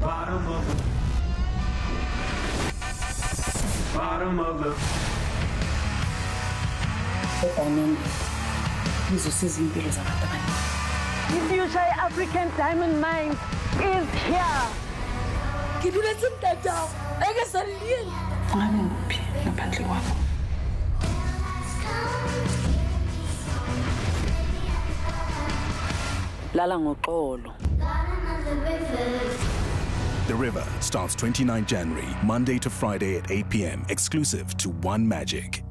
Bottom of the bottom of the The future African diamond mines is here. Lala ngoxolo. The River starts 29 January, Monday to Friday at 8 p.m. exclusive to One Magic.